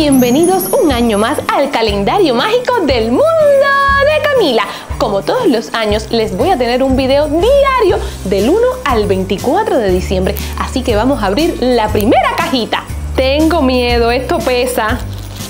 Bienvenidos un año más al calendario mágico del mundo de Camila. Como todos los años, les voy a tener un video diario del 1 al 24 de diciembre. Así que vamos a abrir la primera cajita. Tengo miedo, esto pesa.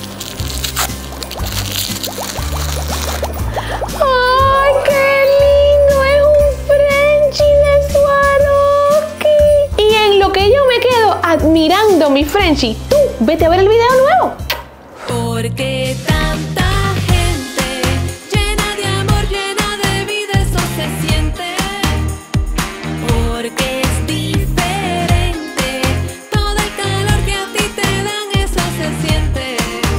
¡Ay, qué lindo! Es un Frenchie de Swarovski. Y en lo que yo me quedo admirando mi Frenchie, tú vete a ver el video nuevo. Porque tanta gente llena de amor, llena de vida, eso se siente. Porque es diferente, todo el calor que a ti te dan, eso se siente.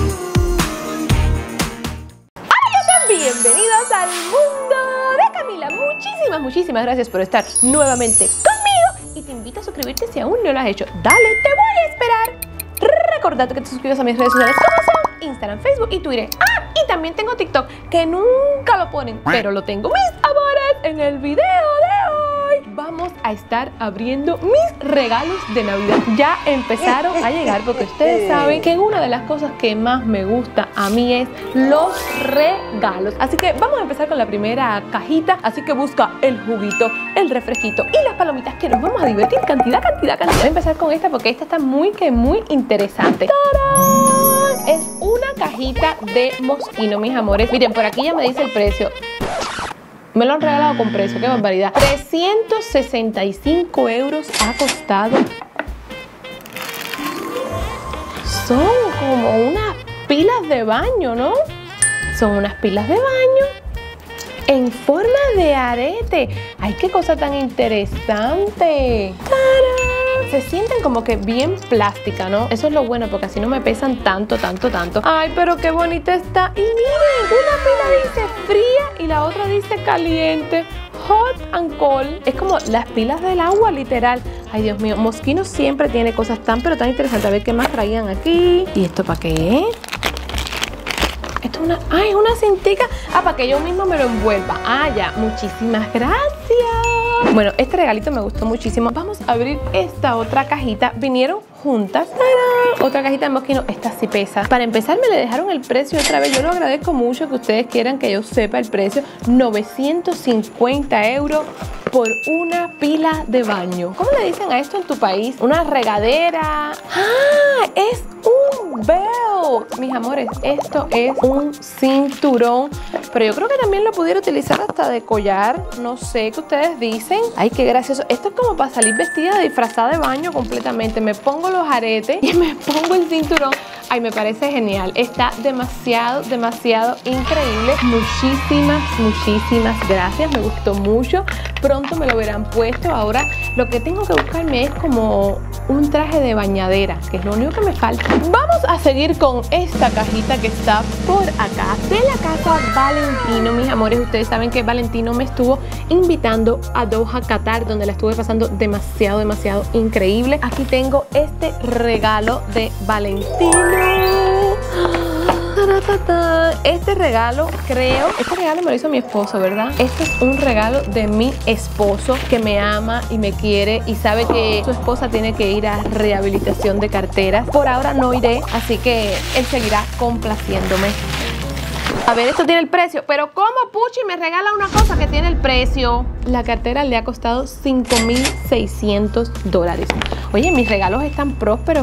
Hola, bienvenidos al mundo de Camila. Muchísimas gracias por estar nuevamente conmigo. Y te invito a suscribirte si aún no lo has hecho. Dale, te voy a esperar. Recordate que te suscribas a mis redes sociales como son Instagram, Facebook y Twitter. Y también tengo TikTok, que nunca lo ponen, pero lo tengo, mis amores, en el video de hoy. Vamos a estar abriendo mis regalos de Navidad. Ya empezaron a llegar porque ustedes saben que una de las cosas que más me gusta a mí es los regalos. Así que vamos a empezar con la primera cajita. Así que busca el juguito, el refresquito y las palomitas, que nos vamos a divertir cantidad. Voy a empezar con esta porque esta está muy interesante. ¡Tarán! Es una cajita de Moschino, mis amores. Miren, por aquí ya me dice el precio. Me lo han regalado con precio, qué barbaridad. 365 euros ha costado. Son como unas pilas de baño, ¿no? Son unas pilas de baño en forma de arete. ¡Ay, qué cosa tan interesante! ¡Tarán! Se sienten como que bien plástica, ¿no? Eso es lo bueno, porque así no me pesan tanto. ¡Ay, pero qué bonita está! Y miren, una pila dice fría y la otra dice caliente. Hot and cold. Es como las pilas del agua, literal. Ay, Dios mío, Moschino siempre tiene cosas tan interesantes. A ver qué más traían aquí. ¿Y esto para qué? Esto es una... ¡Ay, es una cintica! Para que yo mismo me lo envuelva. Ya, muchísimas gracias. Bueno, este regalito me gustó muchísimo. Vamos a abrir esta otra cajita. Vinieron juntas. ¡Tarán! Otra cajita de Moschino. Esta sí pesa. Para empezar, me le dejaron el precio otra vez. Yo lo agradezco mucho que ustedes quieran que yo sepa el precio. 950 euros por una pila de baño. ¿Cómo le dicen a esto en tu país? Una regadera. Es un belt. Mis amores, esto es un cinturón. Pero yo creo que también lo pudiera utilizar hasta de collar. No sé qué ustedes dicen. Ay, qué gracioso. Esto es como para salir vestida disfrazada de baño completamente. Me pongo los aretes y me pongo el cinturón. Ay, me parece genial. Está demasiado increíble. Muchísimas gracias. Me gustó mucho. Pronto me lo verán puesto. Ahora lo que tengo que buscarme es como un traje de bañadera, que es lo único que me falta. Vamos a seguir con esta cajita que está por acá, de la casa Valentino, mis amores. Ustedes saben que Valentino me estuvo invitando a Doha, Qatar, donde la estuve pasando demasiado increíble. Aquí tengo este regalo de Valentino. Este regalo me lo hizo mi esposo, ¿verdad? Este es un regalo de mi esposo, que me ama y me quiere y sabe que su esposa tiene que ir a rehabilitación de carteras. Por ahora no iré, así que él seguirá complaciéndome. A ver, esto tiene el precio. Pero ¿cómo Puchi me regala una cosa que tiene el precio? La cartera le ha costado $5,600. Oye, mis regalos están prósperos.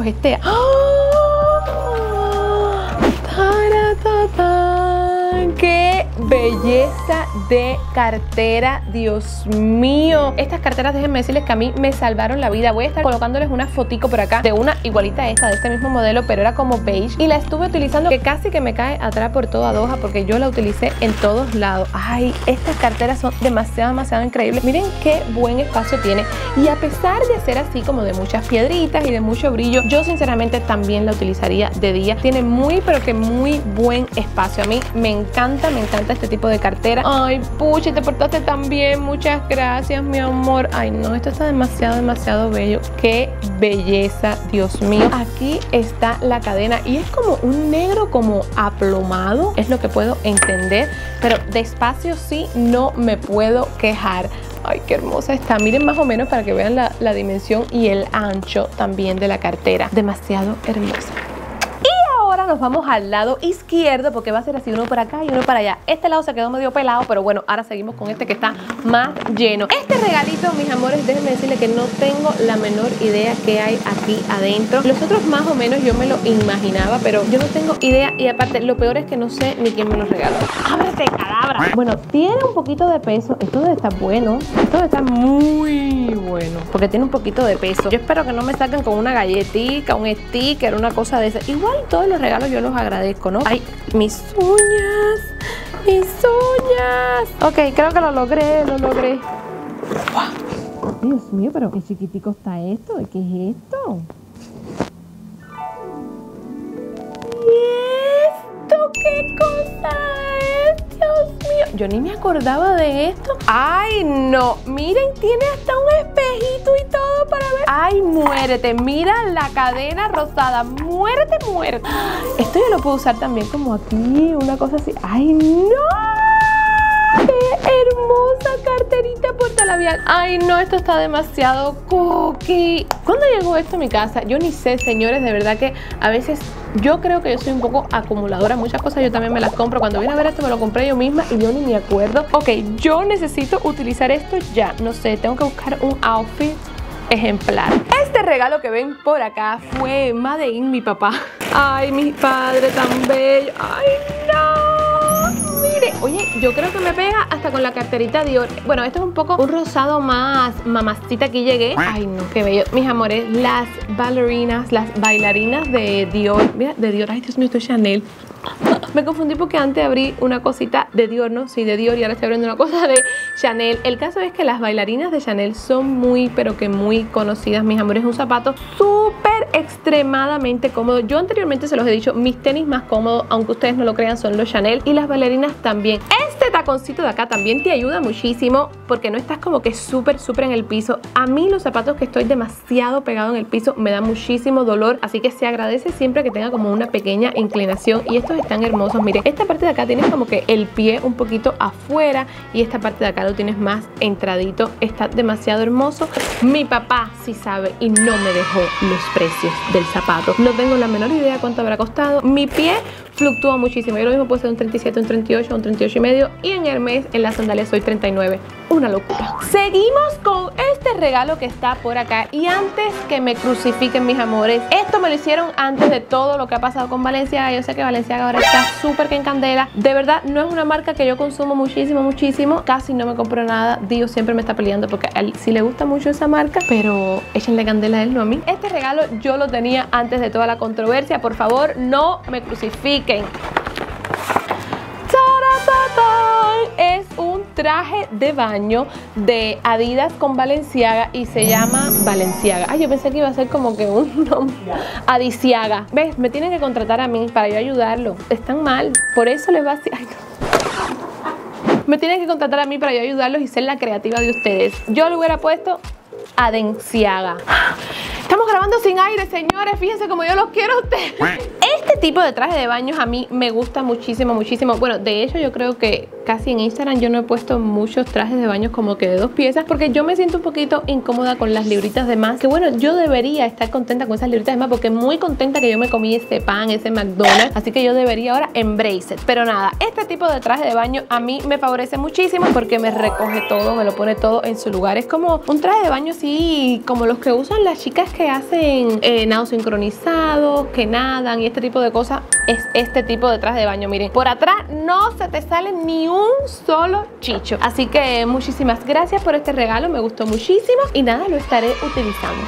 ¡Qué belleza de cartera! Dios mío. Estas carteras, déjenme decirles que a mí me salvaron la vida. Voy a estar colocándoles una fotico por acá de una igualita a esta, de este mismo modelo, pero era como beige. Y la estuve utilizando, que casi que me cae atrás por toda Doha, porque yo la utilicé en todos lados. Ay, estas carteras son demasiado increíbles. Miren qué buen espacio tiene. Y a pesar de ser así como de muchas piedritas y de mucho brillo, yo sinceramente también la utilizaría de día. Tiene muy muy buen espacio. A mí me encanta este tipo de cartera. Ay, Puchi, te portaste tan bien. Muchas gracias, mi amor. Ay, no, esto está demasiado bello. Qué belleza, Dios mío. Aquí está la cadena y es como un negro como aplomado, es lo que puedo entender, pero de espacio sí no me puedo quejar. Ay, qué hermosa está. Miren más o menos para que vean la dimensión y el ancho también de la cartera. Demasiado hermosa. ahora nos vamos al lado izquierdo porque va a ser así, uno por acá y uno para allá. Este lado se quedó medio pelado, pero bueno, ahora seguimos con este que está más lleno. Este regalito, mis amores, déjenme decirles que no tengo la menor idea qué hay aquí adentro. Los otros más o menos yo me lo imaginaba, pero yo no tengo idea y aparte lo peor es que no sé ni quién me los regaló. ¡Ábrete, cadabra! Bueno, tiene un poquito de peso. Esto debe estar bueno. Esto debe estar muy bueno porque tiene un poquito de peso. Yo espero que no me saquen con una galletita, un sticker, una cosa de esa. Igual todos los regalos yo los agradezco, ¿no? ¡Ay, mis uñas! ¡Mis uñas! Ok, creo que lo logré, ¡Wow! Dios mío, pero qué chiquitico está esto. ¿Qué es esto? ¿Y esto qué cosa es? Dios mío, yo ni me acordaba de esto. ¡Ay, no! Miren, tiene hasta un espejito y todo para ver. ¡Ay, muérete! Mira la cadena rosada. ¡Muérete, muérete! Esto yo lo puedo usar también como aquí, una cosa así. ¡Ay, no! ¡Qué hermosa carterita portalabial! ¡Ay, no! Esto está demasiado cookie. ¿Cuándo llegó esto a mi casa? Yo ni sé, señores. De verdad que a veces yo creo que yo soy un poco acumuladora. Muchas cosas yo también me las compro. Cuando vine a ver esto me lo compré yo misma y yo ni me acuerdo. Ok, yo necesito utilizar esto ya. No sé, tengo que buscar un outfit ejemplar. Este regalo que ven por acá fue Made in mi papá. Ay, mi padre tan bello. Ay, no. Mire, oye, yo creo que me pega hasta con la carterita Dior. Bueno, esto es un poco un rosado más mamacita. Aquí llegué. Ay, no, qué bello. Mis amores, las bailarinas de Dior. Mira, de Dior. Ay, Dios mío, esto es Chanel. Me confundí porque antes abrí una cosita de Dior, ¿no? Sí, de Dior, y ahora estoy abriendo una cosa de Chanel. El caso es que las bailarinas de Chanel son muy, pero que muy conocidas, mis amores. Es un zapato súper extremadamente cómodo. Yo anteriormente se los he dicho, mis tenis más cómodos, aunque ustedes no lo crean, son los Chanel, y las bailarinas también. Este taconcito de acá también te ayuda muchísimo porque no estás como que súper en el piso. A mí los zapatos que estoy demasiado pegado en el piso me da muchísimo dolor, así que se agradece siempre que tenga como una pequeña inclinación, y estos están hermosos. Miren, esta parte de acá tienes como que el pie un poquito afuera y esta parte de acá lo tienes más entradito. Está demasiado hermoso. Mi papá sí sabe y no me dejó los precios del zapato. No tengo la menor idea cuánto habrá costado. Mi pie fluctúa muchísimo. Yo lo mismo puedo ser un 37, un 38, un 38 y medio, y en Hermes en las sandalias soy 39. Una locura. Seguimos con este regalo que está por acá, y antes que me crucifiquen, mis amores, esto me lo hicieron antes de todo lo que ha pasado con Balenciaga. Yo sé que Balenciaga ahora está súper que en candela. De verdad, no es una marca que yo consumo muchísimo. Casi no me compro nada. Dio siempre me está peleando porque a él sí le gusta mucho esa marca, pero échenle candela a él, no a mí. Este regalo yo lo tenía antes de toda la controversia. Por favor, no me crucifiquen. Es un traje de baño de Adidas con Balenciaga y se llama Balenciaga. Ay, yo pensé que iba a ser como que un nombre. Adiciaga. ¿Ves? Me tienen que contratar a mí para yo ayudarlo. Están mal. Por eso les va a decir... Ay, no. Me tienen que contratar a mí para yo ayudarlos y ser la creativa de ustedes. Yo le hubiera puesto Adenciaga. Estamos grabando sin aire, señores. Fíjense como yo los quiero a ustedes. Este tipo de traje de baños a mí me gusta muchísimo. Bueno, de hecho yo creo que casi en Instagram yo no he puesto muchos trajes de baños como que de 2 piezas, porque yo me siento un poquito incómoda con las libritas de más. Que bueno, yo debería estar contenta con esas libritas de más, porque muy contenta que yo me comí este pan, ese McDonald's. Así que yo debería ahora embrace it. Pero nada, este tipo de traje de baño a mí me favorece muchísimo porque me recoge todo, me lo pone todo en su lugar. Es como un traje de baño así, como los que usan las chicas que hacen nados sincronizados, que nadan y este tipo de cosas. Es este tipo de traje de baño. Miren, por atrás no se te sale ni un solo chicho. Así que muchísimas gracias por este regalo, me gustó muchísimo y nada, lo estaré utilizando.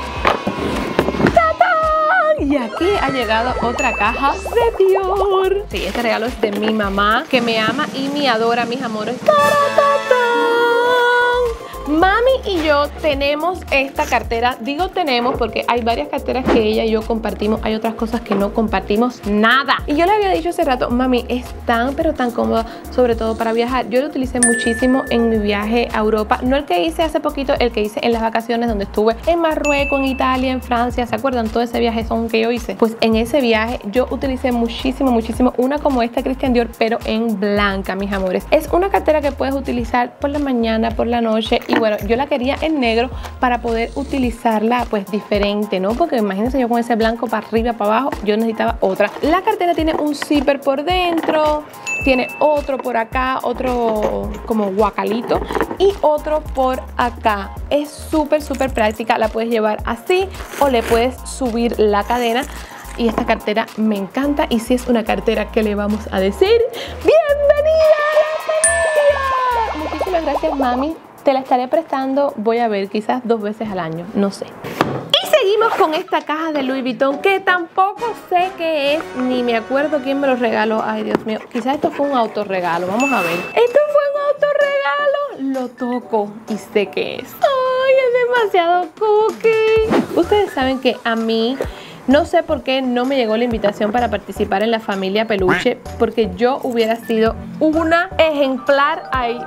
¡Tatán! Y aquí ha llegado otra caja de Dior. Sí, este regalo es de mi mamá, que me ama y me adora, mis amores. ¡Taratán! Mami y yo tenemos esta cartera. Digo tenemos porque hay varias carteras que ella y yo compartimos. Hay otras cosas que no compartimos nada. Y yo le había dicho hace rato, mami, es tan pero tan cómoda, sobre todo para viajar. Yo lo utilicé muchísimo en mi viaje a Europa. No el que hice hace poquito, el que hice en las vacaciones, donde estuve en Marruecos, en Italia, en Francia. ¿Se acuerdan? Todo ese viaje son que yo hice. Pues en ese viaje yo utilicé muchísimo una como esta Christian Dior, pero en blanca, mis amores. Es una cartera que puedes utilizar por la mañana, por la noche, y Y bueno, yo la quería en negro para poder utilizarla pues diferente, ¿no? Porque imagínense yo con ese blanco para arriba, para abajo, yo necesitaba otra. La cartera tiene un zipper por dentro, tiene otro por acá, otro como guacalito y otro por acá. Es súper práctica, la puedes llevar así o le puedes subir la cadena. Y esta cartera me encanta y si es una cartera que le vamos a decir ¡bienvenida a la familia! Muchísimas gracias, mami. Te la estaré prestando, voy a ver, quizás 2 veces al año, no sé. Y seguimos con esta caja de Louis Vuitton que tampoco sé qué es, ni me acuerdo quién me lo regaló. Ay, Dios mío, quizás esto fue un autorregalo, vamos a ver. ¿Esto fue un autorregalo? Lo toco y sé qué es. Ay, es demasiado cookie. Ustedes saben que a mí... no sé por qué no me llegó la invitación para participar en la familia peluche, porque yo hubiera sido una ejemplar ahí.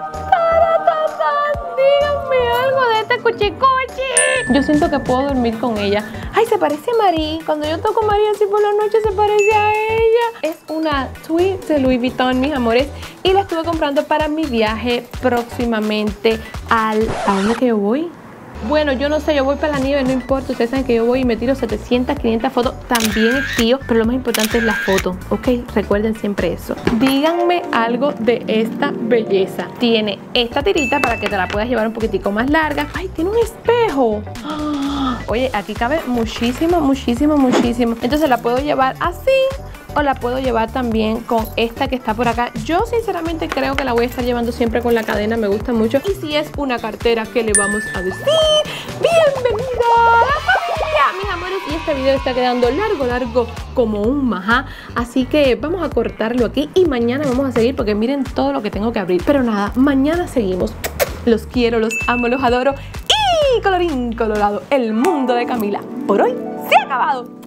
Díganme algo de esta cuchicuchi. Yo siento que puedo dormir con ella. Ay, se parece a Marie. Cuando yo toco a Marie así por la noche se parece a ella. Es una tweet de Louis Vuitton, mis amores. Y la estuve comprando para mi viaje próximamente ¿a dónde que yo voy? Bueno, yo no sé, yo voy para la nieve, no importa. Ustedes saben que yo voy y me tiro 700, 500 fotos. También esquío, pero lo más importante es la foto, ¿ok? Recuerden siempre eso. Díganme algo de esta belleza. Tiene esta tirita para que te la puedas llevar un poquitico más larga. ¡Ay, tiene un espejo! Oye, aquí cabe muchísimo. Entonces la puedo llevar así o la puedo llevar también con esta que está por acá. Yo sinceramente creo que la voy a estar llevando siempre con la cadena, me gusta mucho. Y si es una cartera, ¿qué le vamos a decir? ¡Bienvenida a la familia, mis amores! Y este video está quedando largo como un majá, así que vamos a cortarlo aquí y mañana vamos a seguir porque miren todo lo que tengo que abrir. Pero nada, mañana seguimos. Los quiero, los amo, los adoro y colorín colorado, el mundo de Camila por hoy se ha acabado.